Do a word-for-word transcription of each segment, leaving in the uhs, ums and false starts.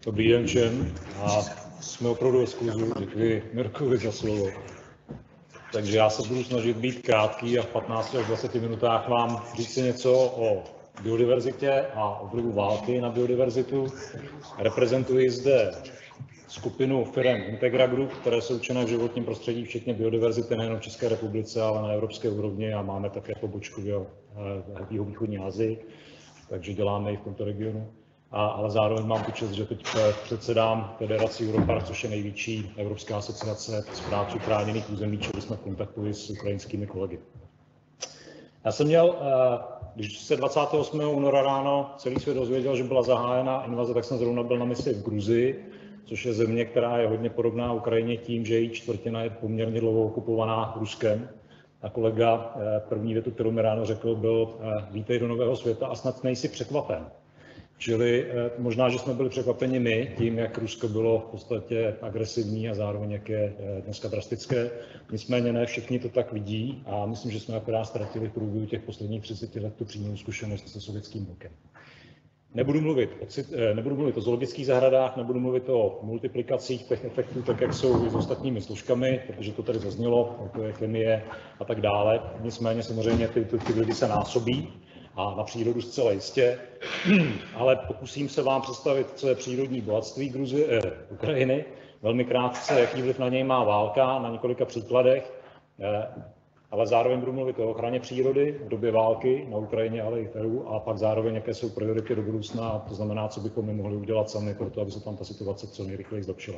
Dobrý den všem a jsme opravdu ve skluzu, děkuji Mirkovi za slovo. Takže já se budu snažit být krátký a v patnácti až dvaceti minutách vám říct si něco o biodiverzitě a o vlivu války na biodiverzitu. Reprezentuji zde skupinu firem Integra Group, které jsou činné v životním prostředí, včetně biodiverzity nejen v České republice, ale na evropské úrovni a máme také pobočku v jihovýchodní Asii, takže děláme i v tomto regionu. A, ale zároveň mám tu čest, že teď předsedám Federaci Europark, což je největší evropská asociace správců chráněných území, čili jsme v kontaktu s ukrajinskými kolegy. Já jsem měl, když se dvacátého osmého února ráno celý svět dozvěděl, že byla zahájena invaze, tak jsem zrovna byl na misi v Gruzii, což je země, která je hodně podobná Ukrajině tím, že její čtvrtina je poměrně dlouho okupovaná Ruskem. A kolega první větu, kterou mi ráno řekl, byl vítej do nového světa a snad nejsi překvapen. Čili možná, že jsme byli překvapeni my tím, jak Rusko bylo v podstatě agresivní a zároveň jak je dneska drastické. Nicméně ne všichni to tak vidí a myslím, že jsme akorát ztratili v průběhu těch posledních třiceti let tu přímou zkušenost se sovětským blokem. Nebudu mluvit o, nebudu mluvit o zoologických zahradách, nebudu mluvit o multiplikacích těch efektů, tak jak jsou s ostatními složkami, protože to tady zaznělo, jako je chemie a tak dále. Nicméně samozřejmě ty, ty, ty lidi se násobí a na přírodu zcela jistě, ale pokusím se vám představit, co je přírodní bohatství Gruzie, eh, Ukrajiny, velmi krátce, jaký vliv na něj má válka, na několika příkladech, eh, ale zároveň budu mluvit o ochraně přírody v době války na Ukrajině, ale i v E U, a pak zároveň, jaké jsou priority do budoucna, to znamená, co bychom my mohli udělat sami pro to, aby se tam ta situace co nejrychleji zlepšila.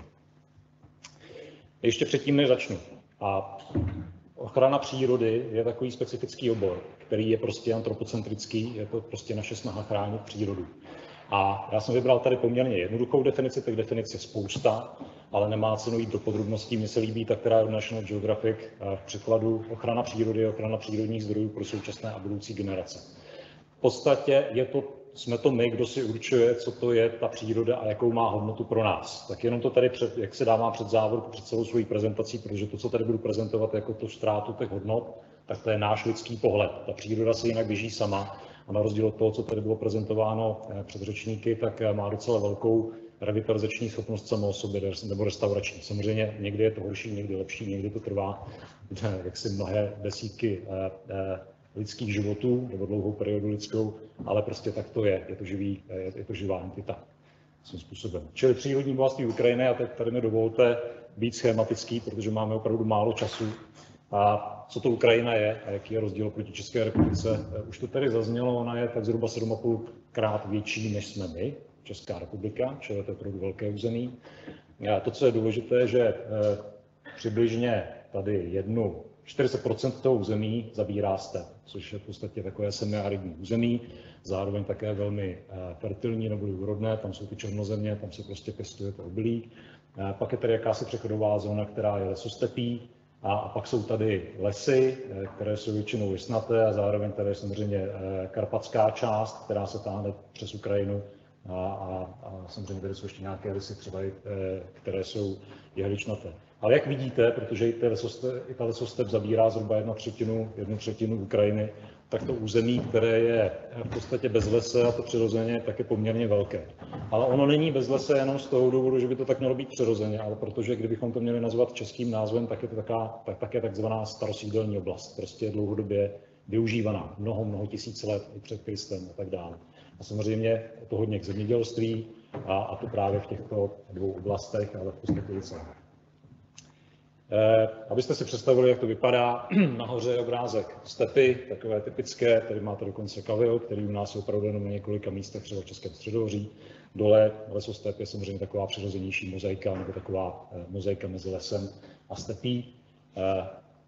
Ještě předtím, než začnu. A ochrana přírody je takový specifický obor, který je prostě antropocentrický, je to prostě naše snaha chránit přírodu. A já jsem vybral tady poměrně jednoduchou definici, těch definic je spousta, ale nemá cenu jít do podrobností. Mně se líbí ta, která je v National Geographic v překladu ochrana přírody, ochrana přírodních zdrojů pro současné a budoucí generace. V podstatě je to, jsme to my, kdo si určuje, co to je ta příroda a jakou má hodnotu pro nás. Tak jenom to tady, před, jak se dávám před závorku, před celou svojí prezentací, protože to, co tady budu prezentovat jako tu ztrátu těch hodnot, tak to je náš lidský pohled. Ta příroda se jinak běží sama a na rozdíl od toho, co tady bylo prezentováno před řečníky, tak má docela velkou revitalizační schopnost samo o sobě, nebo restaurační. Samozřejmě někdy je to horší, někdy lepší, někdy to trvá jaksi mnohé desítky lidských životů nebo dlouhou periodu lidskou, ale prostě tak to je, je to, živý, je to živá entita svým způsobem. Čili přírodní bohatství Ukrajiny, a teď tady mi dovolte být schematický, protože máme opravdu málo času. A co to Ukrajina je a jaký je rozdíl proti České republice? Už to tady zaznělo, ona je tak zhruba sedm a půl krát větší, než jsme my, Česká republika, čili to je opravdu velké území. A to, co je důležité, že přibližně tady jednu čtyřicet procent toho území zabírá step, což je v podstatě takové semiaridní území, zároveň také velmi fertilní nebo úrodné, tam jsou ty černozemě, tam se prostě pěstuje to obilí. Pak je tady jakási přechodová zóna, která je lesostepí, a pak jsou tady lesy, které jsou většinou listnaté a zároveň tady je samozřejmě karpatská část, která se táhne přes Ukrajinu a, a, a samozřejmě tady jsou ještě nějaké lesy, třeba i, které jsou jehličnaté. Ale jak vidíte, protože i ta lesostep zabírá zhruba jednu třetinu, jednu třetinu Ukrajiny, tak to území, které je v podstatě bez lese a to přirozeně, tak je poměrně velké. Ale ono není bez lese jenom z toho důvodu, že by to tak mělo být přirozeně, ale protože kdybychom to měli nazvat českým názvem, tak je to taká, tak, tak je takzvaná starosídelní oblast, prostě dlouhodobě využívaná, mnoho, mnoho tisíc let i před Kristem a tak dále. A samozřejmě je to hodně k zemědělství a, a to právě v těchto dvou oblastech, ale v podstatě i celé. Eh, abyste si představili, jak to vypadá, nahoře je obrázek stepy, takové typické, tady máte dokonce kavil, který u nás je opravdu jenom na několika místech, třeba v Českém středohoří. Dole lesostep je samozřejmě taková přirozenější mozaika, nebo taková eh, mozaika mezi lesem a stepí. Eh,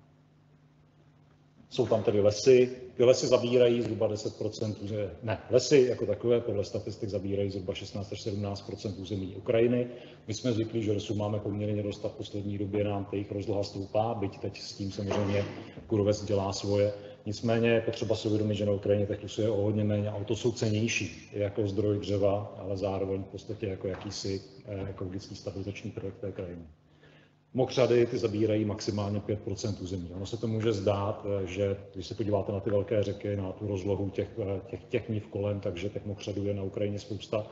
jsou tam tedy lesy, ty lesy zabírají zhruba deset procent, ne, lesy jako takové podle statistik zabírají zhruba šestnáct až sedmnáct procent území Ukrajiny. My jsme zvyklí, že lesů máme poměrně dost a v poslední době nám jejich rozloha stoupá, byť teď s tím samozřejmě kůrovec dělá svoje. Nicméně je potřeba si uvědomit, že na Ukrajině těch lesů je o hodně méně a o to jsou cennější jako zdroj dřeva, ale zároveň v podstatě jako jakýsi ekologický stabilizační prvek té krajiny. Mokřady ty zabírají maximálně pět procent území. Ono se to může zdát, že když se podíváte na ty velké řeky, na tu rozlohu těch, těch, těch niv kolem, takže těch mokřadů je na Ukrajině spousta.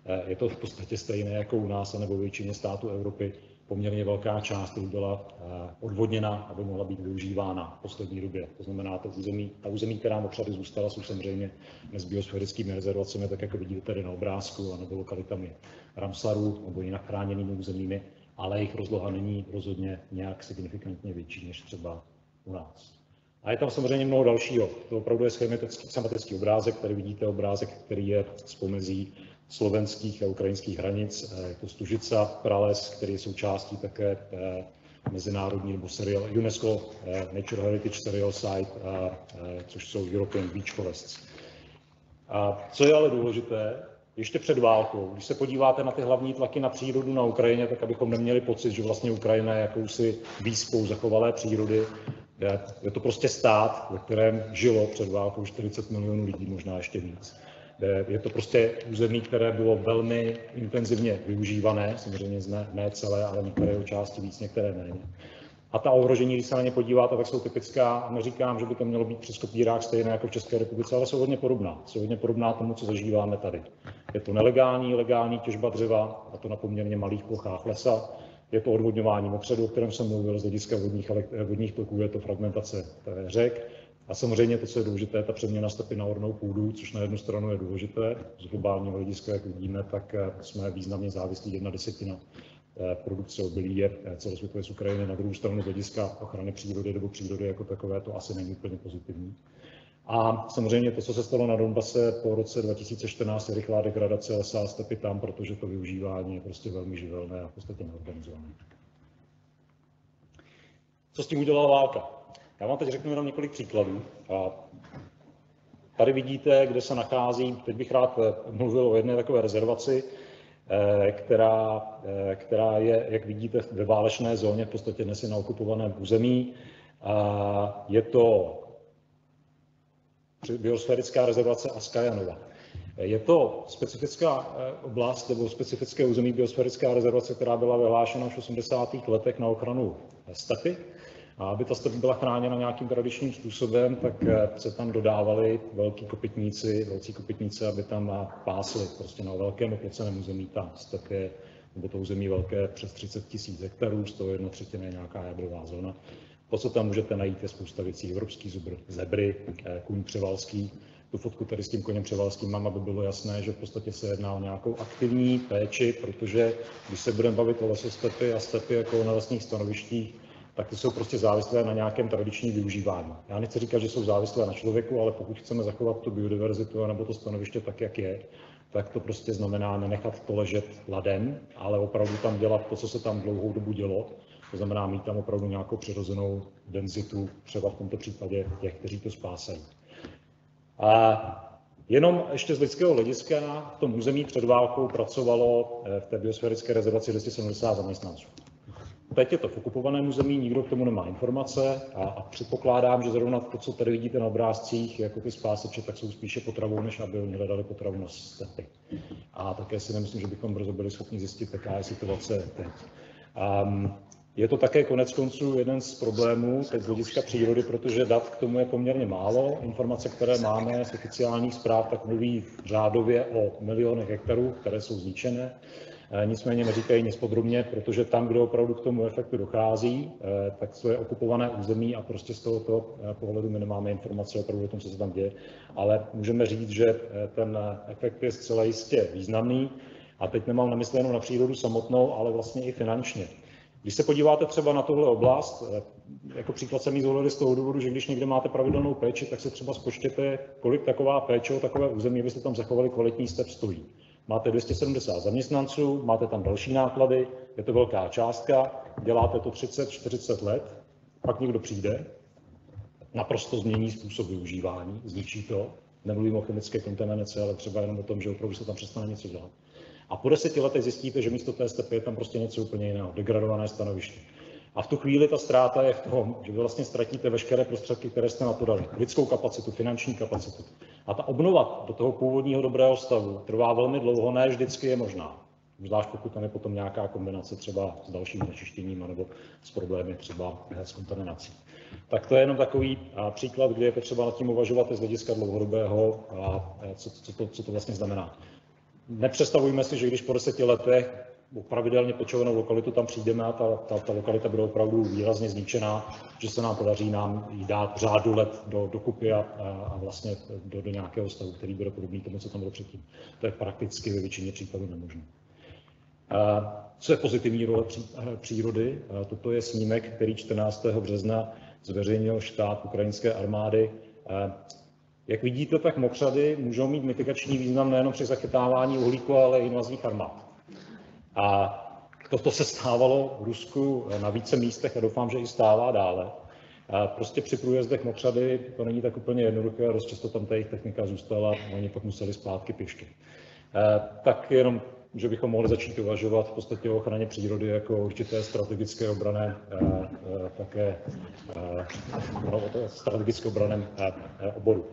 Je to v podstatě stejné jako u nás nebo většině států Evropy. Poměrně velká část už byla odvodněna, aby mohla být využívána v poslední době. To znamená, to území, ta území, která mokřady zůstala, jsou samozřejmě s biosférickými rezervacemi, tak jako vidíte tady na obrázku, nebo lokalitami Ramsaru nebo jinak chráněnými územími, ale jejich rozloha není rozhodně nějak signifikantně větší než třeba u nás. A je tam samozřejmě mnoho dalšího. To opravdu je schematický obrázek. Tady vidíte obrázek, který je z pomezí slovenských a ukrajinských hranic. Je to Stužica, prales, který je součástí také mezinárodní nebo serial, UNESCO Nature Heritage Serial Site, což jsou European Beach Forests. A co je ale důležité, ještě před válkou, když se podíváte na ty hlavní tlaky na přírodu na Ukrajině, tak abychom neměli pocit, že vlastně Ukrajina je jakousi výspou zachovalé přírody. Je to prostě stát, ve kterém žilo před válkou čtyřicet milionů lidí, možná ještě víc. Je to prostě území, které bylo velmi intenzivně využívané, samozřejmě ne, ne celé, ale některé části víc, některé méně. A ta ohrožení, když se na ně podíváte, tak jsou typická. Neříkám, že by to mělo být přes kopírák stejné jako v České republice, ale jsou hodně podobná. Jsou hodně podobná tomu, co zažíváme tady. Je to nelegální, legální těžba dřeva, a to na poměrně malých plochách lesa. Je to odvodňování mokřadů, o kterém jsem mluvil, z hlediska vodních, vodních toků, je to fragmentace řek. A samozřejmě to, co je důležité, je ta přeměna stepy na ornou půdu, což na jednu stranu je důležité. Z globálního hlediska, jak vidíme, tak jsme významně závislí, jedna desetina produkce obilí je celosvětově z Ukrajiny. Na druhou stranu z hlediska ochrany přírody nebo přírody jako takové to asi není úplně pozitivní. A samozřejmě to, co se stalo na Donbase po roce dva tisíce čtrnáct, je rychlá degradace lesa a stepy tam, protože to využívání je prostě velmi živelné a v podstatě neorganizované. Co s tím udělala válka? Já vám teď řeknu jenom několik příkladů. A tady vidíte, kde se nachází, teď bych rád mluvil o jedné takové rezervaci, která, která je, jak vidíte, ve válečné zóně, v podstatě dnes je na okupovaném území. Je to biosférická rezervace Askajanova. Je to specifická oblast nebo specifické území biosférická rezervace, která byla vyhlášena v osmdesátých letech na ochranu stepy. A aby ta stepa byla chráněna nějakým tradičním způsobem, tak se tam dodávali velký kopytníci, velcí kopytníci, aby tam pásli prostě na velkém oploceném území. Ta step je, nebo to území velké přes třicet tisíc hektarů, z toho jedna třetina je nějaká jádrová zóna. To, co tam můžete najít, je spousta věcí. Evropský zubr, zebry, kůň převalský. Tu fotku tady s tím koněm převalským mám, aby bylo jasné, že v podstatě se jedná o nějakou aktivní péči, protože když se budeme bavit o lesostepy a stepy jako na lesních stanovištích, tak ty jsou prostě závislé na nějakém tradičním využívání. Já nechci říkat, že jsou závislé na člověku, ale pokud chceme zachovat tu biodiverzitu nebo to stanoviště tak, jak je, tak to prostě znamená nenechat to ležet ladem, ale opravdu tam dělat to, co se tam dlouhou dobu dělo. To znamená mít tam opravdu nějakou přirozenou denzitu, třeba v tomto případě těch, kteří to spásají. A jenom ještě z lidského hlediska v tom území před válkou pracovalo v té biosférické rezervaci dvě stě sedmdesát zaměstnanců. Teď je to v okupovaném území, nikdo k tomu nemá informace a, a předpokládám, že zrovna to, co tady vidíte na obrázcích, jako ty spáseče, tak jsou spíše potravou, než aby oni hledali potravu na stepy. A také si nemyslím, že bychom brzo byli schopni zjistit, jaká je situace teď. Um, Je to také konec konců jeden z problémů z hlediska přírody, protože dat k tomu je poměrně málo. Informace, které máme z oficiálních zpráv, tak mluví řádově o milionech hektarů, které jsou zničené. Nicméně neříkají nic podrobně, protože tam, kde opravdu k tomu efektu dochází, tak to je okupované území a prostě z tohoto pohledu my nemáme informace opravdu o tom, co se tam děje. Ale můžeme říct, že ten efekt je zcela jistě významný. A teď nemám na mysli jenom na přírodu samotnou, ale vlastně i finančně. Když se podíváte třeba na tuhle oblast, jako příklad jsem ji zvolili z toho důvodu, že když někde máte pravidelnou péči, tak se třeba spočtěte, kolik taková péče o takové území, abyste tam zachovali kvalitní step, stojí. Máte dvě stě sedmdesát zaměstnanců, máte tam další náklady, je to velká částka, děláte to třicet čtyřicet let, pak někdo přijde, naprosto změní způsob využívání, zničí to, nemluvím o chemické kontaminaci, ale třeba jenom o tom, že opravdu se tam přestane něco dělat. A po deseti letech zjistíte, že místo té stepy je tam prostě něco úplně jiného, degradované stanoviště. A v tu chvíli ta ztráta je v tom, že vy vlastně ztratíte veškeré prostředky, které jste na to dali. Lidskou kapacitu, finanční kapacitu. A ta obnova do toho původního dobrého stavu trvá velmi dlouho, ne vždycky je možná. Zvlášť pokud tam je potom nějaká kombinace třeba s dalším znečištěním nebo s problémy třeba s kontaminací. Tak to je jenom takový příklad, kdy je potřeba nad tím uvažovat z hlediska dlouhodobého a co, co, to, co to vlastně znamená. nepředstavujme si, že když po deseti letech pravidelně pečovanou lokalitu tam přijdeme a ta, ta, ta lokalita bude opravdu výrazně zničená, že se nám podaří nám jí dát v řádu let do, do kupy a, a vlastně do, do nějakého stavu, který bude podobný tomu, co tam bylo předtím. To je prakticky ve většině případů nemožné. Co je pozitivní role přírody? Toto je snímek, který čtrnáctého března zveřejnil štáb ukrajinské armády. Jak vidíte, tak mokřady můžou mít mitigační význam nejen při zachytávání uhlíku, ale i invazních armád. A toto se stávalo v Rusku na více místech a doufám, že i stává dále. A prostě při průjezdech mokřady to není tak úplně jednoduché, dost často tam ta jejich technika zůstala a oni pak museli zpátky pěšky. A tak jenom, že bychom mohli začít uvažovat v podstatě o ochraně přírody jako určité strategické obrané, také strategické obraném oboru.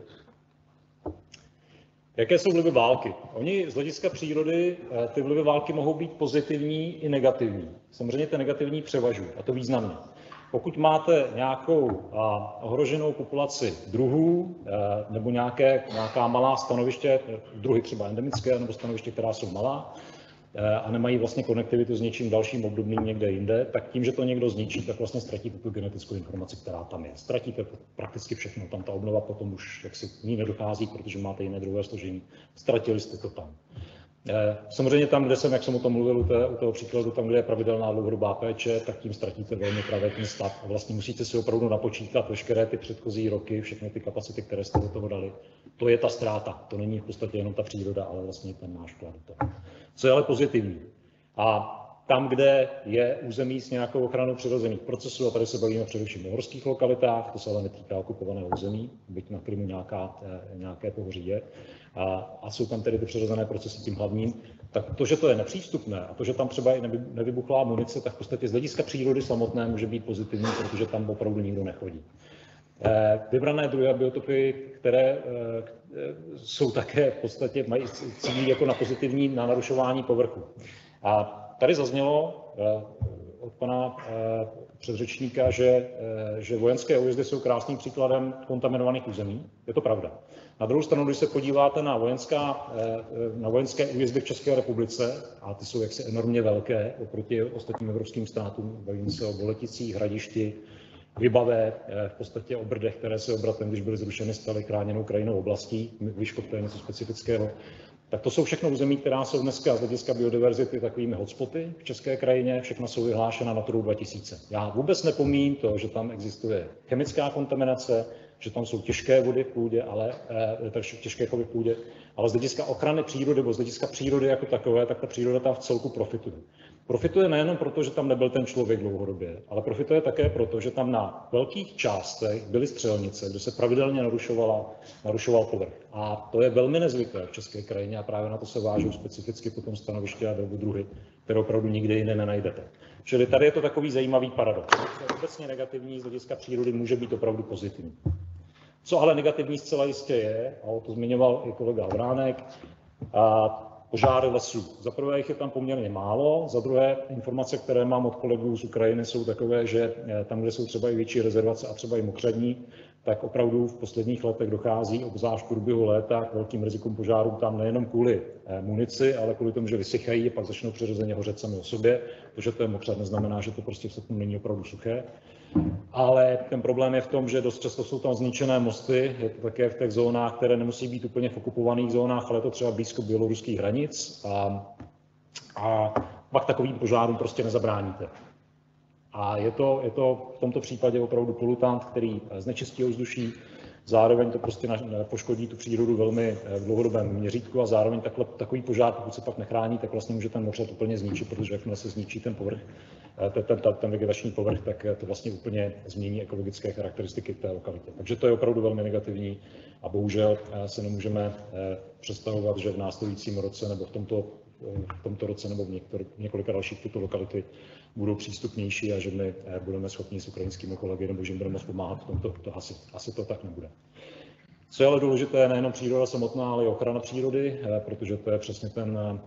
Jaké jsou vlivy války? Oni z hlediska přírody, ty vlivy války mohou být pozitivní i negativní. Samozřejmě ty negativní převažují, a to významně. Pokud máte nějakou ohroženou populaci druhů nebo nějaké, nějaká malá stanoviště, druhy třeba endemické nebo stanoviště, která jsou malá, a nemají vlastně konektivitu s něčím dalším obdobným někde jinde, tak tím, že to někdo zničí, tak vlastně ztratíte tu genetickou informaci, která tam je. Ztratíte prakticky všechno, tam ta obnova potom už jaksi k ní nedochází, protože máte jiné druhé složení. Ztratili jste to tam. Samozřejmě tam, kde jsem, jak jsem o tom mluvil u, té, u toho příkladu, tam, kde je pravidelná dlouhodobá péče, tak tím ztratíte velmi pravětný stav a vlastně musíte si opravdu napočítat veškeré ty předchozí roky, všechny ty kapacity, které jste do toho dali. To je ta ztráta, to není v podstatě jenom ta příroda, ale vlastně ten náš vklad do toho. Co je ale pozitivní? A tam, kde je území s nějakou ochranou přirozených procesů, a tady se bavíme především o horských lokalitách, to se ale netýká okupovaného území, byť na Krymu nějaká, nějaké pohoří je, a, a jsou tam tedy ty přirozené procesy tím hlavním, tak to, že to je nepřístupné a to, že tam třeba i nevybuchlá munice, tak v podstatě z hlediska přírody samotné může být pozitivní, protože tam opravdu nikdo nechodí. Vybrané druhy a biotopy, které jsou také v podstatě, mají cílí jako na pozitivní, na narušování povrchu. A tady zaznělo od pana předřečníka, že, že vojenské újezdy jsou krásným příkladem kontaminovaných území. Je to pravda. Na druhou stranu, když se podíváte na, vojenská, na vojenské újezdy v České republice, a ty jsou jaksi enormně velké oproti ostatním evropským státům, bavíme se o Boleticích, Hradišti, Vybavé, v podstatě o Brdech, které se obratem, když byly zrušeny, staly chráněnou krajinou oblastí, Vyškov, to je něco specifického. Tak to jsou všechno území, která jsou dneska z hlediska biodiverzity takovými hotspoty v české krajině, všechna jsou vyhlášena Naturu dva tisíce. Já vůbec nepomíním to, že tam existuje chemická kontaminace, že tam jsou těžké vody v půdě, ale takže těžké chovy v půdě, ale z hlediska ochrany přírody nebo z hlediska přírody jako takové, tak ta příroda tam v celku profituje. Profituje nejenom proto, že tam nebyl ten člověk dlouhodobě, ale profituje také proto, že tam na velkých částech byly střelnice, kde se pravidelně narušovala, narušoval povrch. A to je velmi nezvyklé v české krajině a právě na to se vážou specificky potom stanoviště a druhy, které opravdu nikde jinde nenajdete. Čili tady je to takový zajímavý paradox. Co je obecně negativní z hlediska přírody, může být opravdu pozitivní. Co ale negativní zcela jistě je, a o to zmiňoval i kolega Vránek, a požáry lesů. Za prvé jich je tam poměrně málo, za druhé informace, které mám od kolegů z Ukrajiny, jsou takové, že tam, kde jsou třeba i větší rezervace a třeba i mokřadní, tak opravdu v posledních letech dochází, obzvlášť v průběhu léta, k velkým rizikům požárů tam nejenom kvůli munici, ale kvůli tomu, že vysychají a pak začnou přirozeně hořet sami o sobě. To, že to je mokřad, neznamená, že to prostě v srpnu není opravdu suché. Ale ten problém je v tom, že dost často jsou tam zničené mosty, je to také v těch zónách, které nemusí být úplně v okupovaných zónách, ale je to třeba blízko běloruských hranic a, a pak takovým požárům prostě nezabráníte. A je to, je to v tomto případě opravdu polutant, který znečistí ovzduší, zároveň to prostě poškodí tu přírodu velmi v dlouhodobém měřítku a zároveň takhle, takový požár, pokud se pak nechrání, tak vlastně může ten mokřad úplně zničit, protože jakmile se zničí ten povrch, ten, ten, ten vegetační povrch, tak to vlastně úplně změní ekologické charakteristiky té lokality. Takže to je opravdu velmi negativní a bohužel se nemůžeme představovat, že v následujícím roce nebo v tomto, v tomto roce nebo v některý, několika dalších tyto lokality budou přístupnější a že my budeme schopni s ukrajinskými kolegy nebo že jim budeme moct pomáhat v tomto, to asi, asi to tak nebude. Co je ale důležité, nejenom příroda samotná, ale i ochrana přírody, protože to je přesně ten,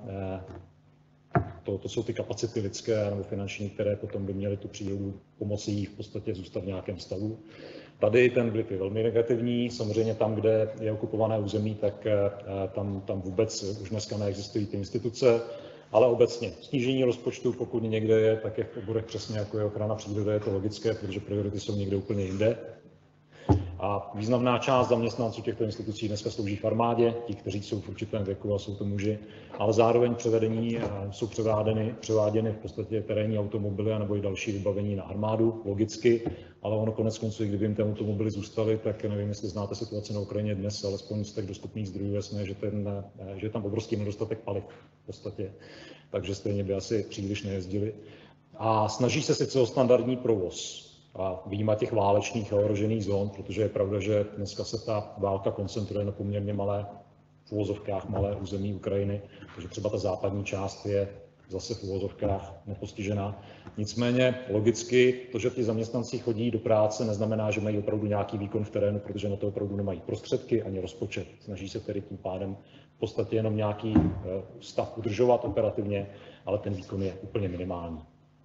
to, to jsou ty kapacity lidské nebo finanční, které potom by měly tu přírodu pomoci jí v podstatě zůstat v nějakém stavu. Tady ten vliv je velmi negativní. Samozřejmě tam, kde je okupované území, tak tam, tam vůbec už dneska neexistují ty instituce, ale obecně snížení rozpočtu, pokud někde je, tak je v oborech přesně jako je ochrana přírody, je to logické, protože priority jsou někde úplně jinde. A významná část zaměstnanců těchto institucí dneska slouží v armádě, ti, kteří jsou v určitém věku a jsou to muži, ale zároveň převedení jsou převáděny, převáděny v podstatě terénní automobily nebo i další vybavení na armádu, logicky, ale ono konec konců, kdyby jim ty automobily zůstaly, tak nevím, jestli znáte situaci na Ukrajině dnes, alespoň z těch dostupných zdrojů jasné, že, ten, že je tam obrovský nedostatek paliv v podstatě, takže stejně by asi příliš nejezdili. A snaží se sice o standardní provoz, a vyjma těch válečných a ohrožených zón, protože je pravda, že dneska se ta válka koncentruje na poměrně malé, v uvozovkách malé území Ukrajiny, takže třeba ta západní část je zase v uvozovkách nepostižená. Nicméně logicky to, že ti zaměstnanci chodí do práce, neznamená, že mají opravdu nějaký výkon v terénu, protože na to opravdu nemají prostředky ani rozpočet. Snaží se tedy tím pádem v podstatě jenom nějaký stav udržovat operativně, ale ten výkon je úplně minimální.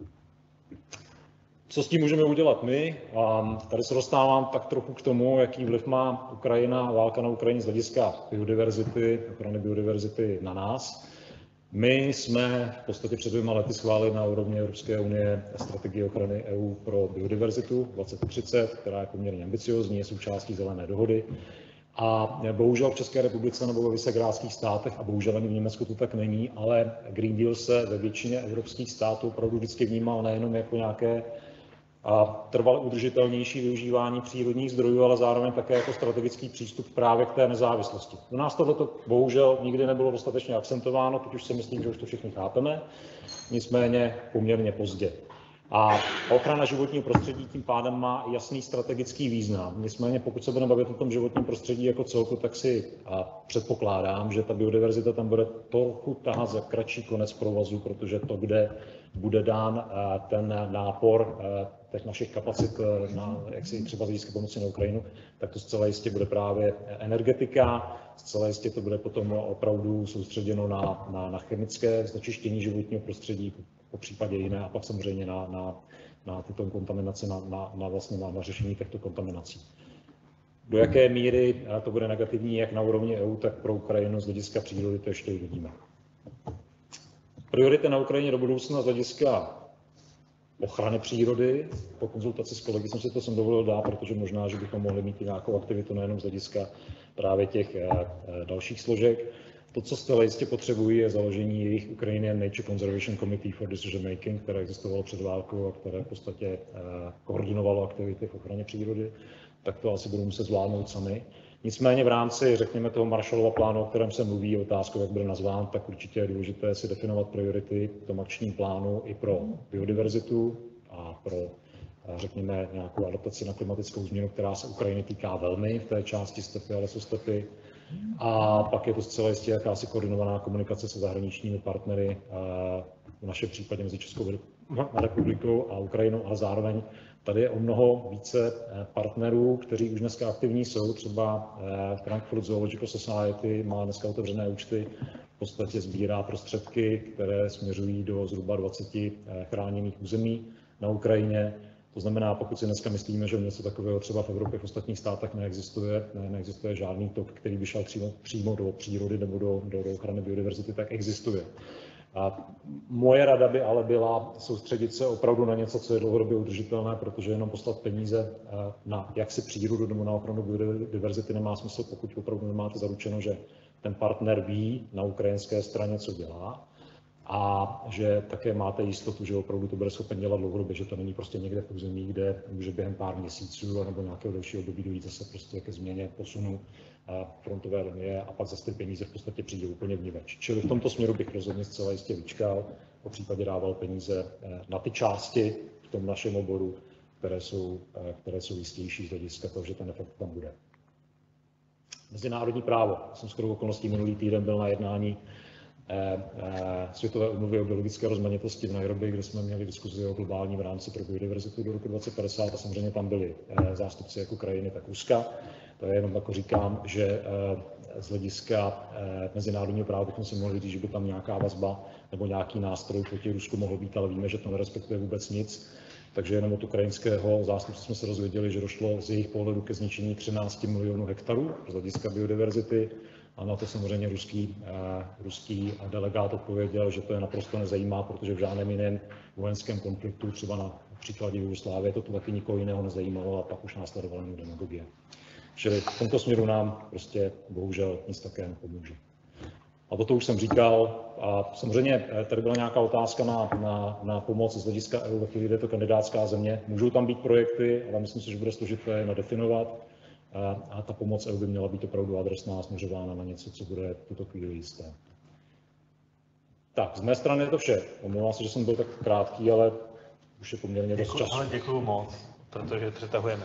Co s tím můžeme udělat my? A tady se dostávám tak trochu k tomu, jaký vliv má Ukrajina, válka na Ukrajině z hlediska biodiverzity, ochrany biodiverzity na nás. My jsme v podstatě před dvěma lety schválili na úrovni Evropské unie strategii ochrany E U pro biodiverzitu dvacet třicet, která je poměrně ambiciozní, je součástí zelené dohody. A bohužel v České republice nebo ve Visegrádských státech, a bohužel ani v Německu to tak není, ale Green Deal se ve většině evropských států opravdu vždycky vnímal nejenom jako nějaké a trvale udržitelnější využívání přírodních zdrojů, ale zároveň také jako strategický přístup právě k té nezávislosti. U nás tohleto bohužel nikdy nebylo dostatečně akcentováno, teď už si myslím, že už to všichni chápeme, nicméně poměrně pozdě. A ochrana životního prostředí tím pádem má jasný strategický význam. Nicméně pokud se budeme bavit o tom životním prostředí jako celku, tak si a předpokládám, že ta biodiverzita tam bude trochu tahat za kratší konec provazu, protože to, kde bude dán ten nápor těch našich kapacit, na, jak si třeba získat pomoci na Ukrajinu, tak to zcela jistě bude právě energetika, zcela jistě to bude potom opravdu soustředěno na, na, na chemické znečištění životního prostředí, po případě jiné, a pak samozřejmě na, na, na tyto kontaminace, na, na, na, vlastně na, na řešení těchto kontaminací. Do jaké míry to bude negativní jak na úrovni E U, tak pro Ukrajinu z hlediska přírody, to ještě uvidíme. Priority na Ukrajině do budoucna z hlediska ochrany přírody. Po konzultaci s kolegy jsem si to sem dovolil dát, protože možná, že bychom mohli mít i nějakou aktivitu nejenom z hlediska právě těch dalších složek. To, co zcela jistě potřebují, je založení jejich Ukrainian Nature Conservation Committee for Decision Making, které existovalo před válkou a které v podstatě koordinovalo aktivity v ochraně přírody. Tak to asi budou muset zvládnout sami. Nicméně v rámci, řekněme, toho Marshallova plánu, o kterém se mluví, otázkou, jak bude nazván, tak určitě je důležité si definovat priority v tom akčním plánu i pro biodiverzitu a pro, řekněme, nějakou adaptaci na klimatickou změnu, která se Ukrajiny týká velmi v té části stepy a lesostepy. A pak je to zcela jistě jakási koordinovaná komunikace se zahraničními partnery, v našem případě mezi Českou republikou a Ukrajinou, ale zároveň tady je o mnoho více partnerů, kteří už dneska aktivní jsou. Třeba Frankfurt Zoological Society má dneska otevřené účty, v podstatě sbírá prostředky, které směřují do zhruba dvaceti chráněných území na Ukrajině. To znamená, pokud si dneska myslíme, že něco takového třeba v Evropě v ostatních státech neexistuje, ne, neexistuje žádný tok, který by šel přímo, přímo do přírody nebo do, do, do ochrany biodiverzity, tak existuje. A moje rada by ale byla soustředit se opravdu na něco, co je dlouhodobě udržitelné, protože jenom poslat peníze na jaksi přírodu nebo na ochranu biodiverzity nemá smysl, pokud opravdu nemáte zaručeno, že ten partner ví na ukrajinské straně, co dělá, a že také máte jistotu, že opravdu to bude schopen dělat dlouhodobě, že to není prostě někde v území, kde může během pár měsíců nebo nějakého dalšího období dojít zase prostě ke změně posunu frontové linie a pak zase ty peníze v podstatě přijde úplně vniveč. Čili v tomto směru bych rozhodně zcela jistě vyčkal, po případě dával peníze na ty části v tom našem oboru, které jsou, které jsou jistější z hlediska toho, že ten efekt tam bude. Mezinárodní právo. Jsem skoro okolností minulý týden byl na jednání Světové úmluvy o biologické rozmanitosti v Nairobi, kde jsme měli diskuzi o globálním rámci pro biodiverzitu do roku dvacet padesát a samozřejmě tam byli zástupci jak Ukrajiny, tak Ruska. To je jenom jako říkám, že z hlediska mezinárodního práva bychom si mohli říct, že by tam nějaká vazba nebo nějaký nástroj proti Rusku mohl být, ale víme, že to nerespektuje vůbec nic. takže jenom od ukrajinského zástupce jsme se dozvěděli, že došlo z jejich pohledu ke zničení třináct milionů hektarů z hlediska biodiverzity. A na to samozřejmě ruský, eh, ruský delegát odpověděl, že to je naprosto nezajímá, protože v žádném jiném vojenském konfliktu, třeba na příkladě Jugoslávie, to taky nikoho jiného nezajímalo a pak už následovala jenom demagogie. Čili v tomto směru nám prostě bohužel nic také nepomůže. A toto už jsem říkal. A samozřejmě tady byla nějaká otázka na, na, na pomoc z hlediska E U, ve chvíli, kdy je to kandidátská země. Můžou tam být projekty, ale myslím si, že bude složité nadefinovat. A, a ta pomoc E U by měla být opravdu adresná a směřována na něco, co bude v tuto chvíli jisté. Tak, z mé strany je to vše. Omlouvám se, že jsem byl tak krátký, ale už je poměrně dost času. Ale děkuju moc, protože přetahujeme.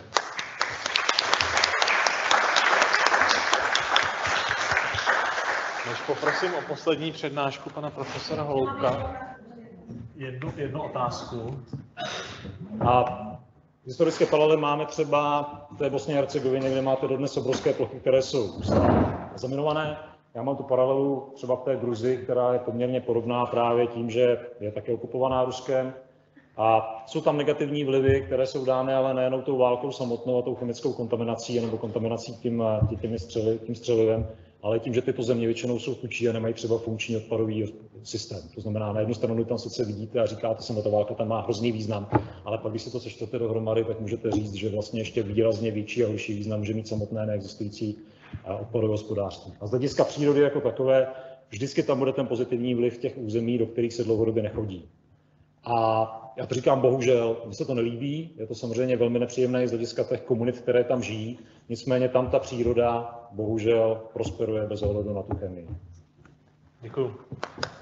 Než poprosím o poslední přednášku pana profesora Holoubka, jednu, jednu otázku. A historické paralely máme třeba v té Bosně a Hercegovině, kde máte dodnes obrovské plochy, které jsou zaminované. Já mám tu paralelu třeba v té Gruzii, která je poměrně podobná právě tím, že je také okupovaná Ruskem. A jsou tam negativní vlivy, které jsou dány ale nejenom tou válkou samotnou a tou chemickou kontaminací nebo kontaminací tím, tím, střeli, tím střelivem, ale tím, že tyto země většinou jsou chudší a nemají třeba funkční odpadový systém. To znamená, na jednu stranu tam sice vidíte a říkáte si, že ta válka tam má hrozný význam, ale pak, když si to sečtete dohromady, tak můžete říct, že vlastně ještě výrazně větší a horší význam může mít samotné neexistující odpadové hospodářství. A z hlediska přírody jako takové, vždycky tam bude ten pozitivní vliv těch území, do kterých se dlouhodobě nechodí. A já to říkám bohužel, mně se to nelíbí, je to samozřejmě velmi nepříjemné z hlediska těch komunit, které tam žijí, nicméně tam ta příroda bohužel prosperuje bez ohledu na tu chemii. Děkuju.